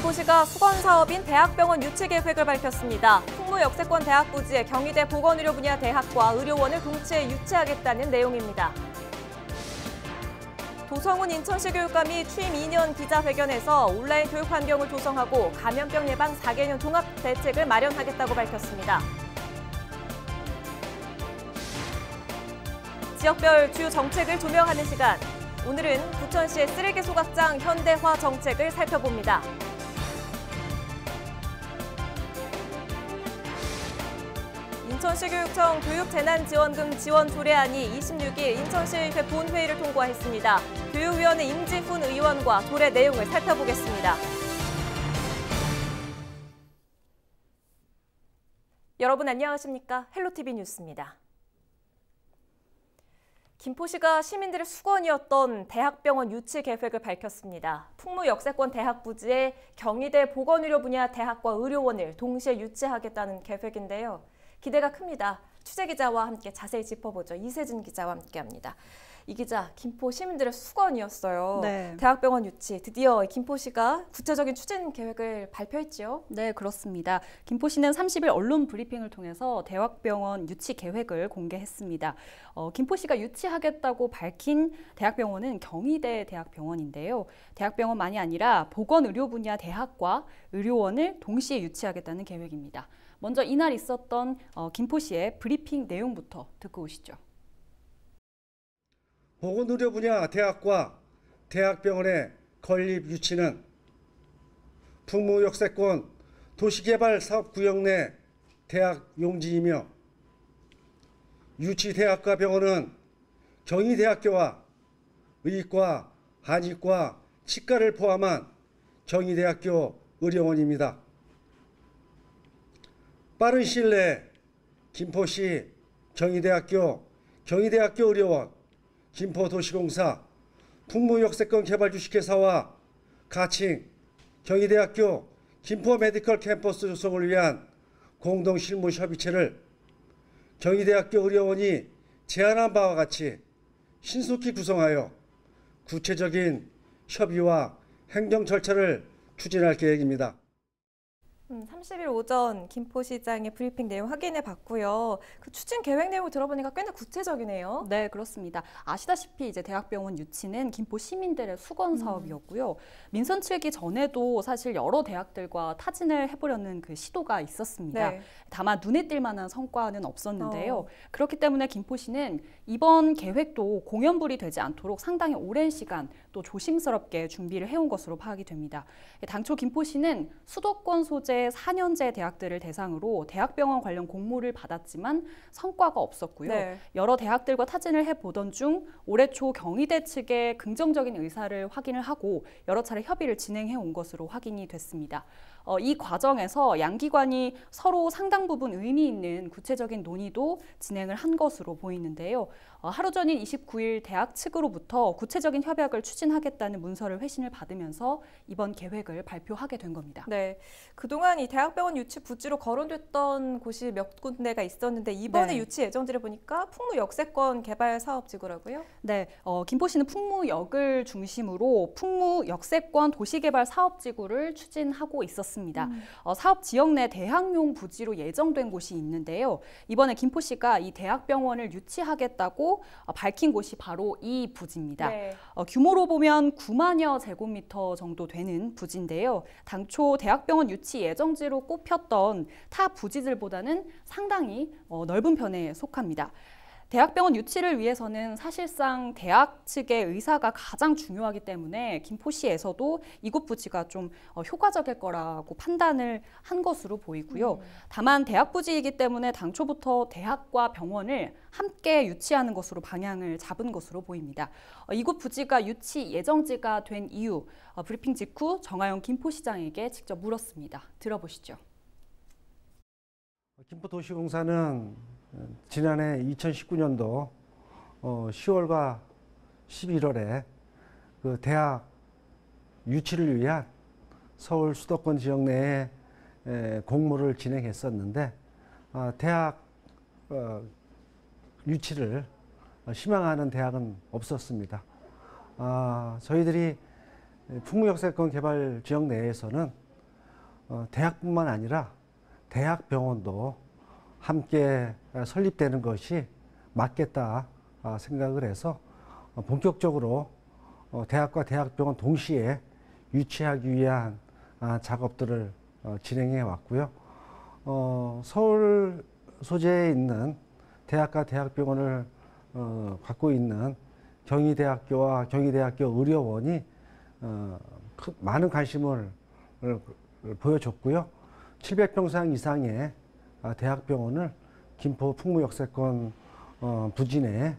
김포시가 수건사업인 대학병원 유치 계획을 밝혔습니다. 풍무역세권 대학 부지에 경희대 보건의료 분야 대학과 의료원을 동시에 유치하겠다는 내용입니다. 도성훈 인천시 교육감이 취임 2년 기자회견에서 온라인 교육 환경을 조성하고 감염병 예방 4개년 종합 대책을 마련하겠다고 밝혔습니다. 지역별 주요 정책을 조명하는 시간. 오늘은 부천시의 쓰레기 소각장 현대화 정책을 살펴봅니다. 인천시교육청 교육재난지원금 지원 조례안이 26일 인천시의회 본회의를 통과했습니다. 교육위원회 임지훈 의원과 조례 내용을 살펴보겠습니다. 여러분 안녕하십니까? 헬로티비 뉴스입니다. 김포시가 시민들의 수건이었던 대학병원 유치 계획을 밝혔습니다. 풍무역세권 대학 부지에 경희대 보건의료 분야 대학과 의료원을 동시에 유치하겠다는 계획인데요. 기대가 큽니다. 취재기자와 함께 자세히 짚어보죠. 이세진 기자와 함께합니다. 이 기자, 김포 시민들의 수건이었어요. 네. 대학병원 유치, 드디어 김포시가 구체적인 추진 계획을 발표했지요? 네, 그렇습니다. 김포시는 30일 언론 브리핑을 통해서 대학병원 유치 계획을 공개했습니다. 김포시가 유치하겠다고 밝힌 대학병원은 경희대 대학병원인데요. 대학병원만이 아니라 보건의료 분야 대학과 의료원을 동시에 유치하겠다는 계획입니다. 먼저 이날 있었던 김포시의 브리핑 내용부터 듣고 오시죠. 보건의료 분야 대학과 대학병원의 건립 유치는 풍무역세권 도시개발사업구역 내 대학 용지이며 유치 대학과 병원은 경희대학교와 의과, 한의과, 치과를 포함한 경희대학교 의료원입니다. 빠른 시일 내에 김포시 경희대학교, 경희대학교 의료원, 김포도시공사, 풍무역세권 개발주식회사와 가칭, 경희대학교 김포메디컬 캠퍼스 조성을 위한 공동실무협의체를 경희대학교 의료원이 제안한 바와 같이 신속히 구성하여 구체적인 협의와 행정 절차를 추진할 계획입니다. 30일 오전 김포시장의 브리핑 내용 확인해 봤고요. 그 추진 계획 내용을 들어보니까 꽤나 구체적이네요. 네, 그렇습니다. 아시다시피 이제 대학병원 유치는 김포 시민들의 수건 사업이었고요. 민선 7기 전에도 사실 여러 대학들과 타진을 해보려는 그 시도가 있었습니다. 네. 다만 눈에 띌 만한 성과는 없었는데요. 그렇기 때문에 김포시는 이번 계획도 공연불이 되지 않도록 상당히 오랜 시간 또 조심스럽게 준비를 해온 것으로 파악이 됩니다. 당초 김포시는 수도권 소재 4년제 대학들을 대상으로 대학병원 관련 공모를 받았지만 성과가 없었고요. 네. 여러 대학들과 타진을 해보던 중 올해 초 경희대 측의 긍정적인 의사를 확인을 하고 여러 차례 협의를 진행해 온 것으로 확인이 됐습니다. 이 과정에서 양기관이 서로 상당 부분 의미 있는 구체적인 논의도 진행을 한 것으로 보이는데요. 하루 전인 29일 대학 측으로부터 구체적인 협약을 추진하겠다는 문서를 회신을 받으면서 이번 계획을 발표하게 된 겁니다. 네, 그동안 이 대학병원 유치 부지로 거론됐던 곳이 몇 군데가 있었는데 이번에 네. 유치 예정지를 보니까 풍무역세권 개발 사업지구라고요? 네, 김포시는 풍무역을 중심으로 풍무역세권 도시개발 사업지구를 추진하고 있었습니다. 사업 지역 내 대학용 부지로 예정된 곳이 있는데요. 이번에 김포시가 이 대학병원을 유치하겠다고 밝힌 곳이 바로 이 부지입니다. 네. 규모로 보면 9만여 제곱미터 정도 되는 부지인데요. 당초 대학병원 유치 예정지로 꼽혔던 타 부지들보다는 상당히 넓은 편에 속합니다. 대학병원 유치를 위해서는 사실상 대학 측의 의사가 가장 중요하기 때문에 김포시에서도 이곳 부지가 좀 효과적일 거라고 판단을 한 것으로 보이고요. 다만 대학 부지이기 때문에 당초부터 대학과 병원을 함께 유치하는 것으로 방향을 잡은 것으로 보입니다. 이곳 부지가 유치 예정지가 된 이유, 브리핑 직후 정하영 김포시장에게 직접 물었습니다. 들어보시죠. 김포도시공사는 지난해 2019년도 10월과 11월에 그 대학 유치를 위한 서울 수도권 지역 내에 공모를 진행했었는데 대학 유치를 희망하는 대학은 없었습니다. 저희들이 풍무역세권 개발 지역 내에서는 대학뿐만 아니라 대학병원도 함께 설립되는 것이 맞겠다 생각을 해서 본격적으로 대학과 대학병원 동시에 유치하기 위한 작업들을 진행해 왔고요. 서울 소재에 있는 대학과 대학병원을 갖고 있는 경희대학교와 경희대학교 의료원이 많은 관심을 보여줬고요. 700병상 이상의 대학병원을 김포 풍무역세권 부진에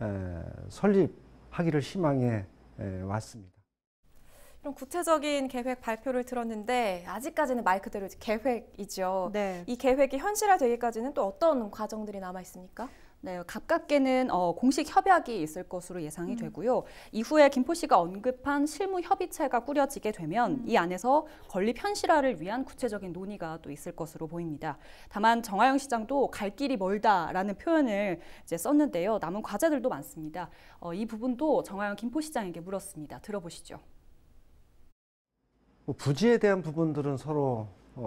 설립하기를 희망해 왔습니다. 이런 구체적인 계획 발표를 들었는데 아직까지는 말 그대로 계획이죠. 네. 이 계획이 현실화되기까지는 또 어떤 과정들이 남아 있습니까? 네, 가깝게는 공식 협약이 있을 것으로 예상이 되고요. 이후에 김포시가 언급한 실무 협의체가 꾸려지게 되면 이 안에서 건립 현실화를 위한 구체적인 논의가 또 있을 것으로 보입니다. 다만 정하영 시장도 갈 길이 멀다라는 표현을 이제 썼는데요. 남은 과제들도 많습니다. 이 부분도 정하영 김포시장에게 물었습니다. 들어보시죠. 부지에 대한 부분들은 서로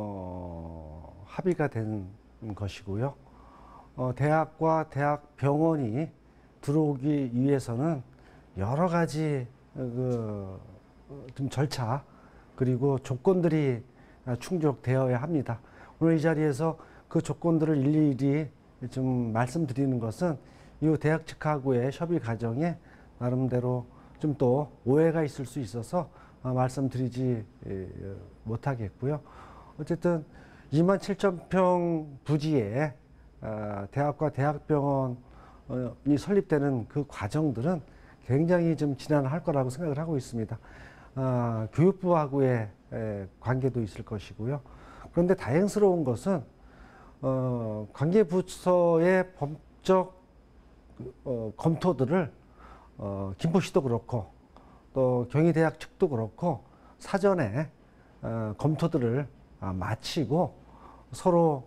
합의가 된 것이고요. 대학과 대학병원이 들어오기 위해서는 여러 가지 좀 절차 그리고 조건들이 충족되어야 합니다. 오늘 이 자리에서 그 조건들을 일일이 좀 말씀드리는 것은 이 대학 측하고의 협의 과정에 나름대로 좀 또 오해가 있을 수 있어서 말씀드리지 못하겠고요. 어쨌든 27,000평 부지에 대학과 대학병원이 설립되는 그 과정들은 굉장히 좀 진행할 거라고 생각을 하고 있습니다. 교육부하고의 관계도 있을 것이고요. 그런데 다행스러운 것은 관계 부처의 법적 검토들을 김포시도 그렇고 또 경희대학 측도 그렇고 사전에 검토들을 마치고 서로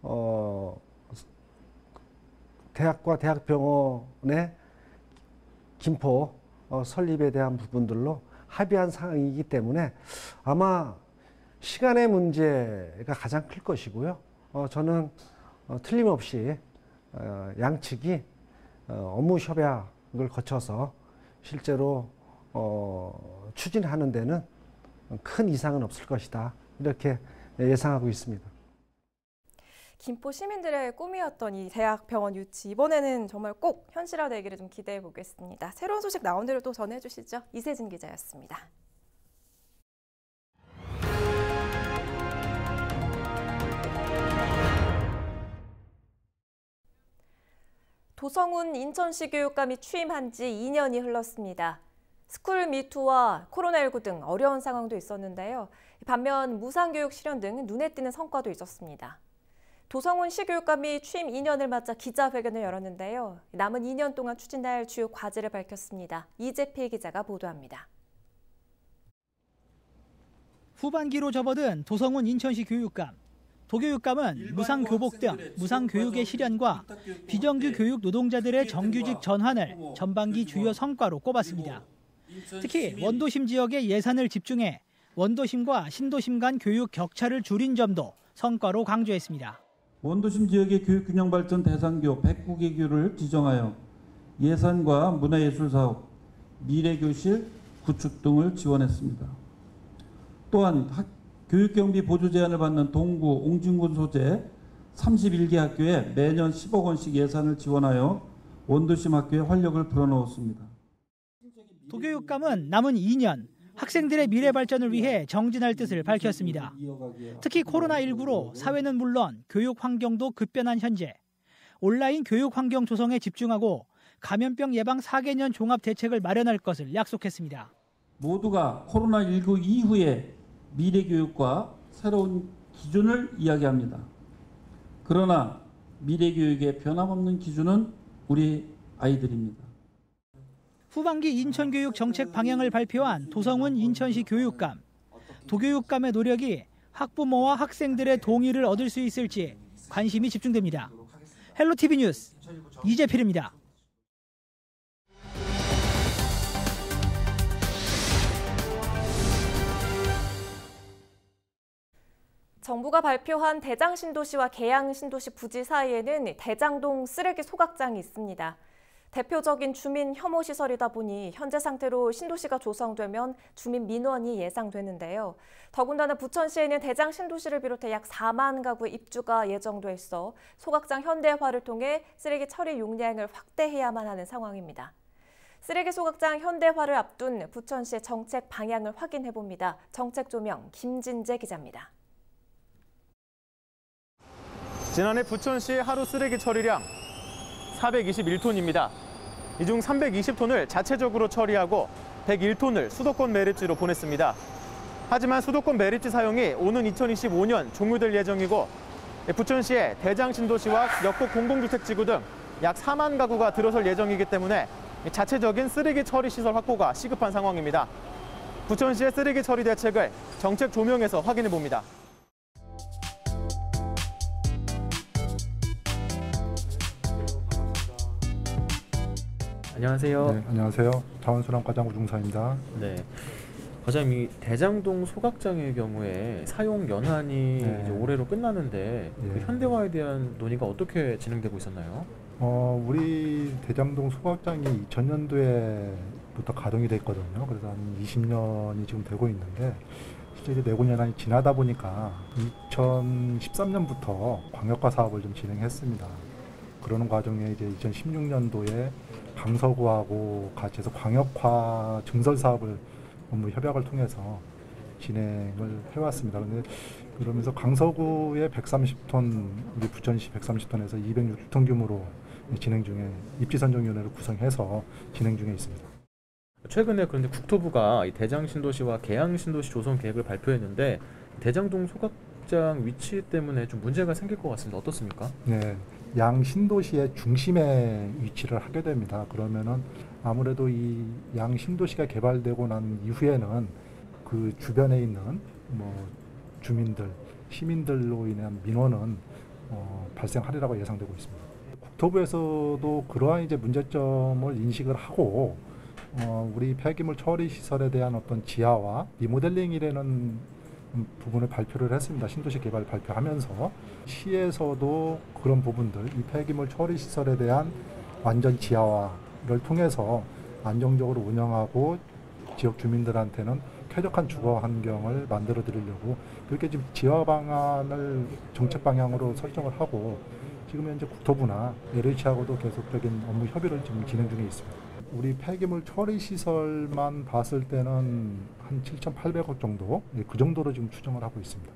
대학과 대학병원의 김포 설립에 대한 부분들로 합의한 사항이기 때문에 아마 시간의 문제가 가장 클 것이고요. 저는 틀림없이 양측이 업무 협약을 거쳐서 실제로 추진하는 데는 큰 이상은 없을 것이다. 이렇게 예상하고 있습니다. 김포 시민들의 꿈이었던 이 대학병원 유치, 이번에는 정말 꼭 현실화되기를 좀 기대해 보겠습니다. 새로운 소식 나온 대로 또 전해주시죠. 이세진 기자였습니다. 도성훈 인천시 교육감이 취임한 지 2년이 흘렀습니다. 스쿨 미투와 코로나19 등 어려운 상황도 있었는데요. 반면 무상교육 실현 등 눈에 띄는 성과도 있었습니다. 도성훈 시교육감이 취임 2년을 맞아 기자회견을 열었는데요. 남은 2년 동안 추진할 주요 과제를 밝혔습니다. 이재필 기자가 보도합니다. 후반기로 접어든 도성훈 인천시 교육감. 도교육감은 무상교복 등 무상교육의 실현과 비정규 교육 노동자들의 정규직 전환을 전반기 주요 성과로 꼽았습니다. 특히 원도심 지역에 예산을 집중해 원도심과 신도심 간 교육 격차를 줄인 점도 성과로 강조했습니다. 원도심 지역의 교육균형 발전 대상교 109개 교를 지정하여 예산과 문화예술사업, 미래교실 구축 등을 지원했습니다. 또한 교육경비 보조 제한을 받는 동구, 옹진군 소재 31개 학교에 매년 10억 원씩 예산을 지원하여 원도심 학교에 활력을 불어넣었습니다. 도교육감은 남은 2년 학생들의 미래 발전을 위해 정진할 뜻을 밝혔습니다. 특히 코로나19로 사회는 물론 교육 환경도 급변한 현재 온라인 교육 환경 조성에 집중하고 감염병 예방 4개년 종합 대책을 마련할 것을 약속했습니다. 모두가 코로나19 이후의 미래 교육과 새로운 기준을 이야기합니다. 그러나 미래 교육의 변함없는 기준은 우리 아이들입니다. 후반기 인천교육 정책 방향을 발표한 도성훈 인천시 교육감. 도교육감의 노력이 학부모와 학생들의 동의를 얻을 수 있을지 관심이 집중됩니다. 헬로티비 뉴스 이재필입니다. 정부가 발표한 대장신도시와 계양신도시 부지 사이에는 대장동 쓰레기 소각장이 있습니다. 대표적인 주민 혐오 시설이다 보니 현재 상태로 신도시가 조성되면 주민 민원이 예상되는데요. 더군다나 부천시에는 대장신도시를 비롯해 약 4만 가구의 입주가 예정돼 있어 소각장 현대화를 통해 쓰레기 처리 용량을 확대해야만 하는 상황입니다. 쓰레기 소각장 현대화를 앞둔 부천시의 정책 방향을 확인해봅니다. 정책 조명 김진재 기자입니다. 지난해 부천시 하루 쓰레기 처리량 421톤입니다. 이 중 320톤을 자체적으로 처리하고 101톤을 수도권 매립지로 보냈습니다. 하지만 수도권 매립지 사용이 오는 2025년 종료될 예정이고 부천시의 대장신도시와 역곡 공공주택지구 등 약 4만 가구가 들어설 예정이기 때문에 자체적인 쓰레기 처리 시설 확보가 시급한 상황입니다. 부천시의 쓰레기 처리 대책을 정책 조명에서 확인해 봅니다. 안녕하세요. 네, 안녕하세요. 자원순환과장 우중사입니다. 네. 과장님, 이 대장동 소각장의 경우에 사용 연한이 이제 올해로 끝나는데 그 현대화에 대한 논의가 어떻게 진행되고 있었나요? 우리 대장동 소각장이 2000년도에부터 가동이 됐거든요. 그래서 한 20년이 지금 되고 있는데 실제 이제 내고 연한이 지나다 보니까 2013년부터 광역화 사업을 좀 진행했습니다. 그러는 과정에 이제 2016년도에 강서구하고 같이 해서 광역화 증설 사업을 업무 협약을 통해서 진행을 해왔습니다. 그런데 그러면서 강서구에 130톤, 우리 부천시 130톤에서 206톤 규모로 진행 중에 입지선정위원회를 구성해서 진행 중에 있습니다. 최근에 그런데 국토부가 이 대장신도시와 계양신도시 조성 계획을 발표했는데 대장동 소각장 위치 때문에 좀 문제가 생길 것 같습니다. 어떻습니까? 네, 양 신도시의 중심에 위치를 하게 됩니다. 그러면은 아무래도 이 양 신도시가 개발되고 난 이후에는 그 주변에 있는 주민들, 시민들로 인한 민원은 발생하리라고 예상되고 있습니다. 국토부에서도 그러한 이제 문제점을 인식을 하고 우리 폐기물 처리 시설에 대한 어떤 지하화, 리모델링이라는 부분을 발표를 했습니다. 신도시 개발 발표하면서 시에서도 그런 부분들, 이 폐기물 처리 시설에 대한 완전 지하화를 통해서 안정적으로 운영하고 지역 주민들한테는 쾌적한 주거 환경을 만들어 드리려고 그렇게 지금 지하 방안을 정책 방향으로 설정을 하고 지금 현재 국토부나 LH하고도 계속적인 업무 협의를 지금 진행 중에 있습니다. 우리 폐기물 처리 시설만 봤을 때는 한 7,800억 정도, 그 정도로 지금 추정을 하고 있습니다.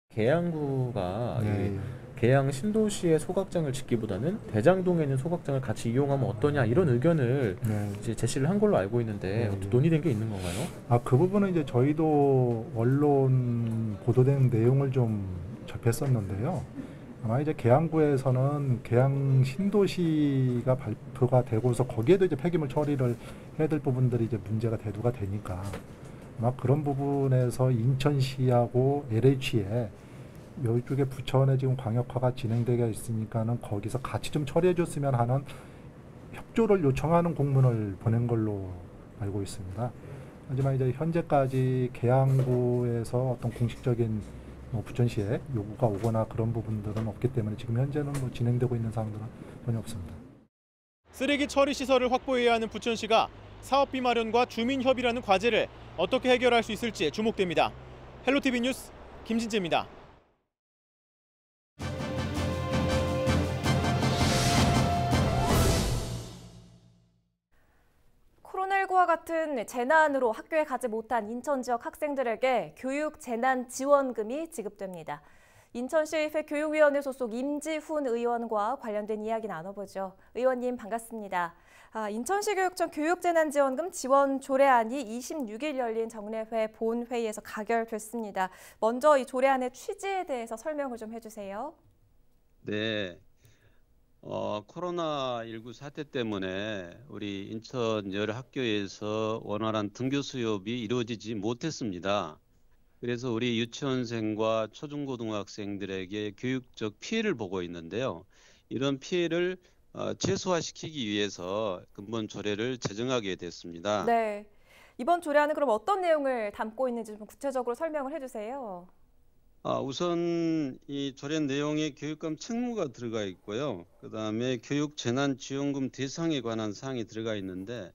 계양구가 계양 신도시의 소각장을 짓기보다는 대장동에 있는 소각장을 같이 이용하면 어떠냐 이런 의견을 이제 제시를 한 걸로 알고 있는데 논의된 게 있는 건가요? 그 부분은 이제 저희도 언론 보도된 내용을 좀 접했었는데요. 아마 이제 계양구에서는 계양 신도시가 발표가 되고서 거기에도 이제 폐기물 처리를 해야 될 부분들이 이제 문제가 대두가 되니까 아마 그런 부분에서 인천시하고 LH에 이쪽에 부천에 지금 광역화가 진행되어 있으니까는 거기서 같이 좀 처리해 줬으면 하는 협조를 요청하는 공문을 보낸 걸로 알고 있습니다. 하지만 이제 현재까지 계양구에서 어떤 공식적인 부천시에 요구가 오거나 그런 부분들은 없기 때문에 지금 현재는 진행되고 있는 사항들은 전혀 없습니다. 쓰레기 처리 시설을 확보해야 하는 부천시가 사업비 마련과 주민 협의라는 과제를 어떻게 해결할 수 있을지 주목됩니다. 헬로티비 뉴스 김진재입니다. 코로나19와 같은 재난으로 학교에 가지 못한 인천 지역 학생들에게 교육 재난 지원금이 지급됩니다. 인천시의회 교육위원회 소속 임지훈 의원과 관련된 이야기 나눠보죠. 의원님 반갑습니다. 인천시교육청 교육재난지원금 지원 조례안이 26일 열린 정례회 본회의에서 가결됐습니다. 먼저 이 조례안의 취지에 대해서 설명을 좀 해주세요. 네. 코로나19 사태 때문에 우리 인천 여러 학교에서 원활한 등교 수업이 이루어지지 못했습니다. 그래서 우리 유치원생과 초중고등학생들에게 교육적 피해를 보고 있는데요. 이런 피해를 최소화시키기 위해서 근본 조례를 제정하게 됐습니다. 네. 이번 조례안은 그럼 어떤 내용을 담고 있는지 좀 구체적으로 설명을 해주세요. 우선 이 조례 내용에 교육감 책무가 들어가 있고요. 그다음에 교육재난지원금 대상에 관한 사항이 들어가 있는데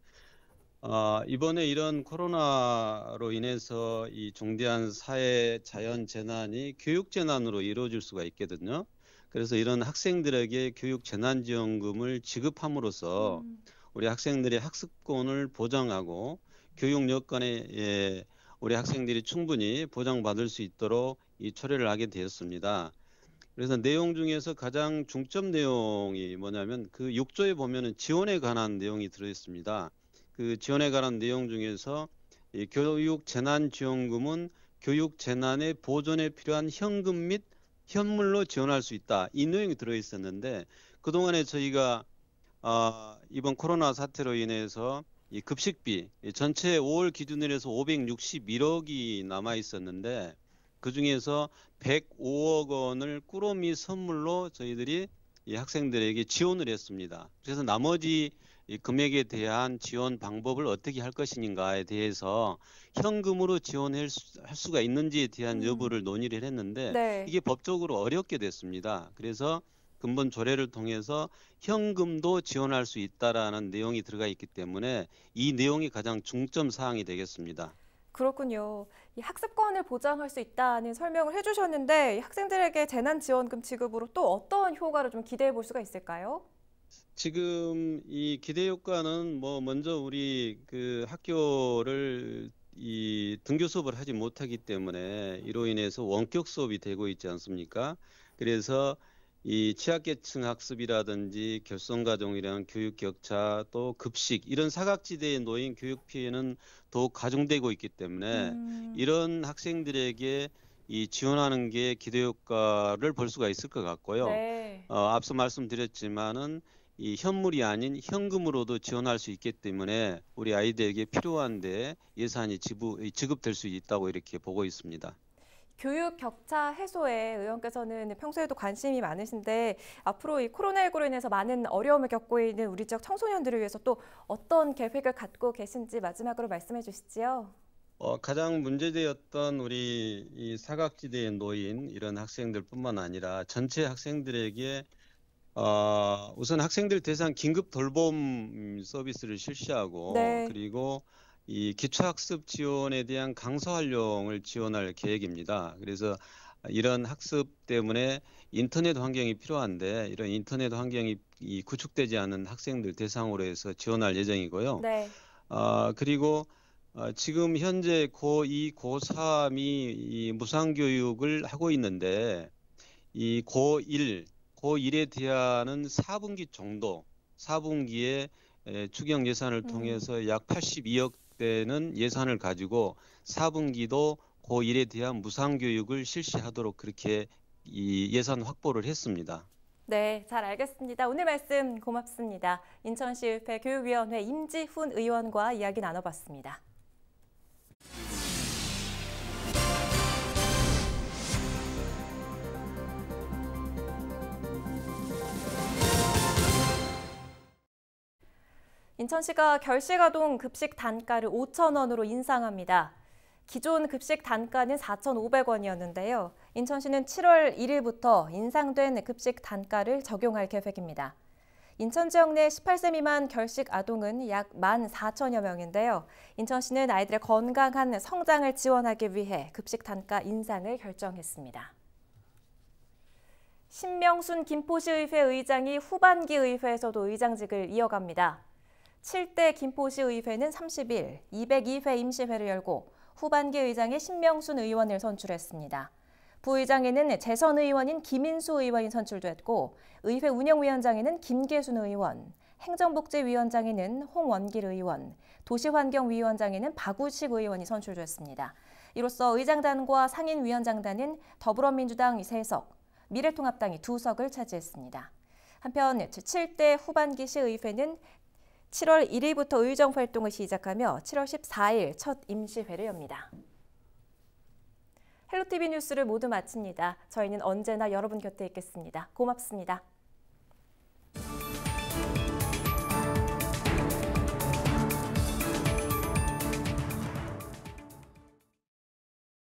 이번에 이런 코로나로 인해서 이 중대한 사회 자연 재난이 교육 재난으로 이루어질 수가 있거든요. 그래서 이런 학생들에게 교육재난지원금을 지급함으로써 우리 학생들의 학습권을 보장하고 교육 여건에 우리 학생들이 충분히 보장받을 수 있도록 이 초래를 하게 되었습니다. 그래서 내용 중에서 가장 중점 내용이 뭐냐면 그 6조에 보면은 지원에 관한 내용이 들어있습니다. 그 지원에 관한 내용 중에서 이 교육재난지원금은 교육재난의 보존에 필요한 현금 및 현물로 지원할 수 있다. 이 내용이 들어있었는데 그동안에 저희가 이번 코로나 사태로 인해서 이 급식비 전체 5월 기준으로 해서 561억이 남아 있었는데 그중에서 105억 원을 꾸러미 선물로 저희들이 이 학생들에게 지원을 했습니다. 그래서 나머지 이 금액에 대한 지원 방법을 어떻게 할 것인가에 대해서 현금으로 지원할 수가 있는지에 대한 여부를 논의를 했는데 네. 이게 법적으로 어렵게 됐습니다. 그래서 근본 조례를 통해서 현금도 지원할 수 있다라는 내용이 들어가 있기 때문에 이 내용이 가장 중점 사항이 되겠습니다. 그렇군요. 이 학습권을 보장할 수 있다는 설명을 해주셨는데 학생들에게 재난지원금 지급으로 또 어떤 효과를 좀 기대해 볼 수가 있을까요? 지금 이 기대 효과는 먼저 우리 그 학교를 이 등교 수업을 하지 못하기 때문에 이로 인해서 원격 수업이 되고 있지 않습니까? 그래서 이 취약계층 학습이라든지 결손가정이랑 교육 격차 또 급식 이런 사각지대에 놓인 교육 피해는 더욱 가중되고 있기 때문에 이런 학생들에게 이 지원하는 게 기대 효과를 볼 수가 있을 것 같고요. 네. 앞서 말씀드렸지만은 이 현물이 아닌 현금으로도 지원할 수 있기 때문에 우리 아이들에게 필요한데 예산이 지급될 수 있다고 이렇게 보고 있습니다. 교육 격차 해소에 의원께서는 평소에도 관심이 많으신데 앞으로 이 코로나19로 인해서 많은 어려움을 겪고 있는 우리 지역 청소년들을 위해서 또 어떤 계획을 갖고 계신지 마지막으로 말씀해 주시지요. 가장 문제되었던 우리 이 사각지대에 놓인 이런 학생들뿐만 아니라 전체 학생들에게 우선 학생들 대상 긴급 돌봄 서비스를 실시하고 네. 그리고 이 기초학습 지원에 대한 강서 활용을 지원할 계획입니다. 그래서 이런 학습 때문에 인터넷 환경이 필요한데 이런 인터넷 환경이 구축되지 않은 학생들 대상으로 해서 지원할 예정이고요. 네. 그리고 지금 현재 고2, 고3이 이 무상교육을 하고 있는데 이 고1에 대한은 4분기 정도, 4분기에 추경 예산을 통해서 약 82억 대는 예산을 가지고 4분기도 고1에 대한 무상교육을 실시하도록 그렇게 이 예산 확보를 했습니다. 네, 잘 알겠습니다. 오늘 말씀 고맙습니다. 인천시의회 교육위원회 임지훈 의원과 이야기 나눠봤습니다. 인천시가 결식아동 급식 단가를 5,000원으로 인상합니다. 기존 급식 단가는 4,500원이었는데요. 인천시는 7월 1일부터 인상된 급식 단가를 적용할 계획입니다. 인천 지역 내 18세 미만 결식 아동은 약 14,000여 명인데요. 인천시는 아이들의 건강한 성장을 지원하기 위해 급식 단가 인상을 결정했습니다. 신명순 김포시의회 의장이 후반기 의회에서도 의장직을 이어갑니다. 7대 김포시의회는 30일 202회 임시회를 열고 후반기 의장에 신명순 의원을 선출했습니다. 부의장에는 재선 의원인 김인수 의원이 선출됐고 의회 운영위원장에는 김계순 의원, 행정복지위원장에는 홍원길 의원, 도시환경위원장에는 박우식 의원이 선출됐습니다. 이로써 의장단과 상임위원장단은 더불어민주당 3석, 미래통합당이 2석을 차지했습니다. 한편 7대 후반기 시의회는 7월 1일부터 의정 활동을 시작하며 7월 14일 첫 임시회를 엽니다. 헬로티비 뉴스를 모두 마칩니다. 저희는 언제나 여러분 곁에 있겠습니다. 고맙습니다.